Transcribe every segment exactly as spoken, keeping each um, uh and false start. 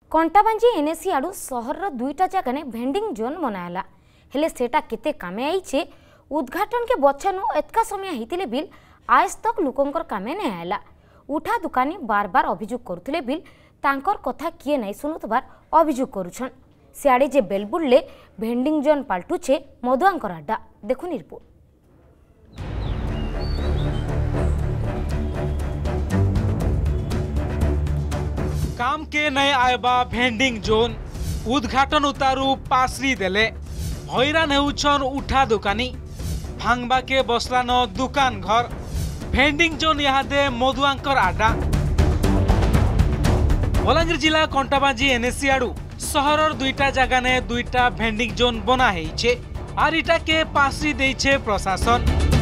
Kantabanji NAC आड़ू सहर दुईटा जगह भेंडिंग जोन बनाला हेले सेटा केते कामे आईचे उद्घाटन के बच्चानु एतका समय हितिले बिल आज तक लोकंकर कामे नै आला। उठा दुकानी बार बार अभियोग करुथिले बिल तांकर कथा किए नै सुनुतबार अभियोग करुछन। सियाड़े जे बेलबुडले भेंडिंग जोन पाल्टुछे मधुआंकर अड्डा देखुन रिपोर्ट। काम के नए आयबा भेंडिंग जोन उद्घाटन उतारू पासरी देले हैरान हेउछन उठा दुकानी भांगबा के बसलान दुकान घर भेंडिंग जोन यादे मधुआंकर आड्डा। बलांगीर जिला कंटाबांजी एनएसी आड़ू सहरर दुईटा जगह ने दुईटा भेंडिंग जोन बना हेइछे आर इटा के पासरी देइछे प्रशासन।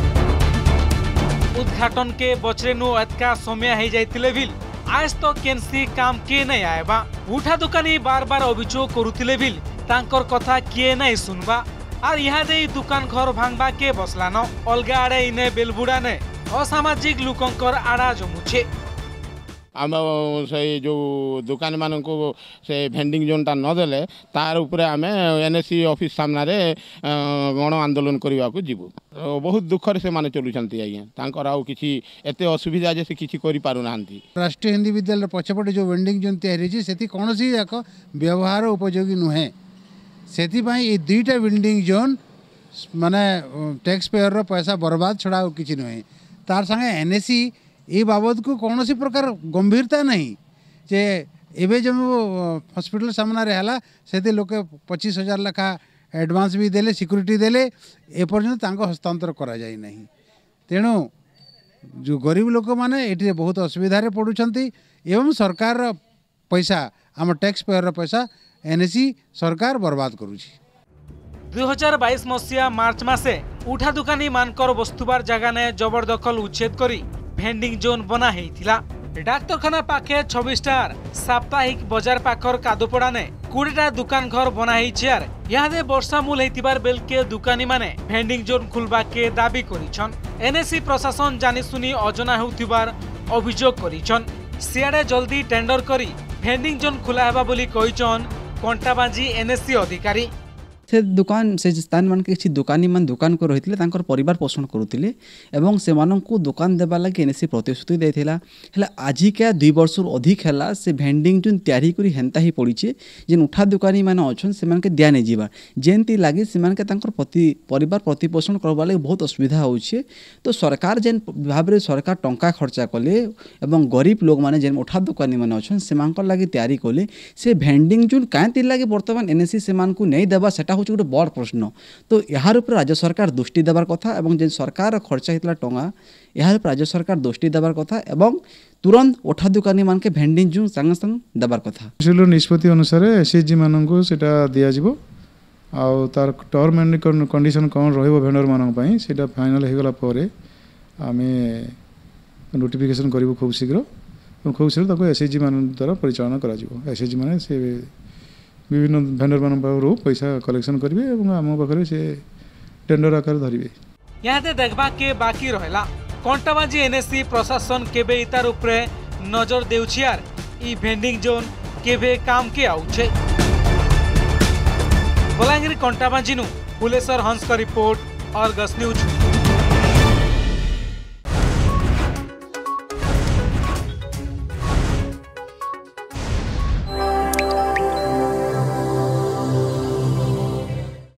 उद्घाटन के बचरेनु एतका समय हे जाइतिले बिल आज तो केनसी काम किए नहीं आएबा। उठा दुकानी बार बार अभियोग करुथिले बिल तांकर कथा किए नहीं सुनबा आर यहाँ दे दुकान घर भांगबा के बसलान अलगा आड़े इने बेलबुड़ा ने असामाजिक लोकंकर आड़ा जमुछे। आम से जो दुकान मान को से भेंडिंग जोनटा नदेले तार उपरे आम एनएसी ऑफिस सामने गण आंदोलन करने को जीवु। बहुत दुखर से माने चलुचंती आज्ञा तांकर आउ किछि एते असुविधा जे से किछि करि पारु नांती। राष्ट्रीय हिंदी विद्यालय पछपटे जो वेंडिंग जोन तैयारी छै सेति कोनोसी जाक व्यवहार उपयोगी नुहे। सेति पई ए दुईटा वेंडिंग जोन माने टैक्स पेयर रो पैसा बर्बाद छड़ा किछि नुहे। तार संगे एनएसी ये बाबद को कौन सी प्रकार गंभीरता नहीं जे एवं जब हॉस्पिटल सामना रहा से लोक पच्चीस हजार लाखा एडवांस भी देले सिक्यूरीटी देले एपर्यंत हस्तांतर करा जाई नहीं। तेणु जो गरीब लोक माने ये बहुत असुविधार पड़ुछंती एवं सरकार पैसा आम टैक्स पेयर पैसा एनएसी सरकार बर्बाद करुछि। दुई हजार बाईस मसीहा मार्च मासे उठा दुकानी मानकर बस्तुबार जगह ने जबरदखल उच्छेद करी भेंडिंग जोन बना हेइथिला। डाक्तरखाना पाखे छब्बीसटार साप्ताहिक बाजार पाखर कादुपड़ा ने कोड़ीटा दुकान घर बना हेइछे आर यादे वर्षा मूल हेतिबार बेल के दुकानी माने भेंडिंग जोन खुलबा के दाबी करिछन। एनएसी प्रशासन जानि सुनी अजना हेउथिबार अभियोग करिछन। सियाडे जल्दी टेंडर करी भेंडिंग जोन खुला हेबा बोली कहिछन कंटाबांजी एनएसी अधिकारी। से दुकान से स्थान मान के दुकानी मान दुकान को रही तांकर परिवार पोषण करुले एवं से माननकु दुकान देबा लागि एनएसी प्रतिश्रुति देथिला। हेला आजिका दुई वर्ष अधिक हैला से भेंडिंग जोन तैयारी करी हेंता ही पड़ीचे जेन उठा दुकानी माने अछन से मान के दिया नै जीवा जेंती लागि से मान के तांकर प्रति परिवार प्रतिपोषण करबा लागि बहुत असुविधा होउछे। तो सरकार जेन भाव रे सरकार टंका खर्चा कले एवं गरीब लोग माने जेन उठा दुकानी माने अछन से मानकर लागि तैयारी कले से भेंडिंग जोन कांती लागि वर्तमान एनएसी से मान को नै देबा सेटा गोटे बड़ प्रश्न। तो यार ऊपर राज्य सरकार दृष्टि देवार कथा एवं जेन सरकार खर्चा होता टंगा यार ऊपर राज्य सरकार दृष्टि देवार कथा एवं तुरंत उठा दुकानी मान के भेंडिंग जोन संगे संग देवार कथा। निष्पत्ति अनुसार एसएचजी मान को सेटा दिया जिवो आउ तार टर्म एंड कंडीशन कौन रहिबो भेंडर मान पई सेटा फाइनल हे गला परे आमे नोटिफिकेशन करिवो खूब शीघ्र खूब शीघ्र ताको एसएचजी मान द्वारा परिचालन करा जिवो। एसएचजी माने से विभिन्न भेंडर मान पाखरु पैसा कलेक्शन करेंगे और आम पाखे से टेंडर आकार धरिबे। यादे देखबा के बाकी रहला कंटाबांजी एनएसी प्रशासन केबे इतार उपरे नजर देउछि आर ई भेंडिंग जोन केबे काम के आउछे। बलांगीर कंटाबांजी नु फुलेश्वर हंस का रिपोर्ट, अर्गस न्यूज।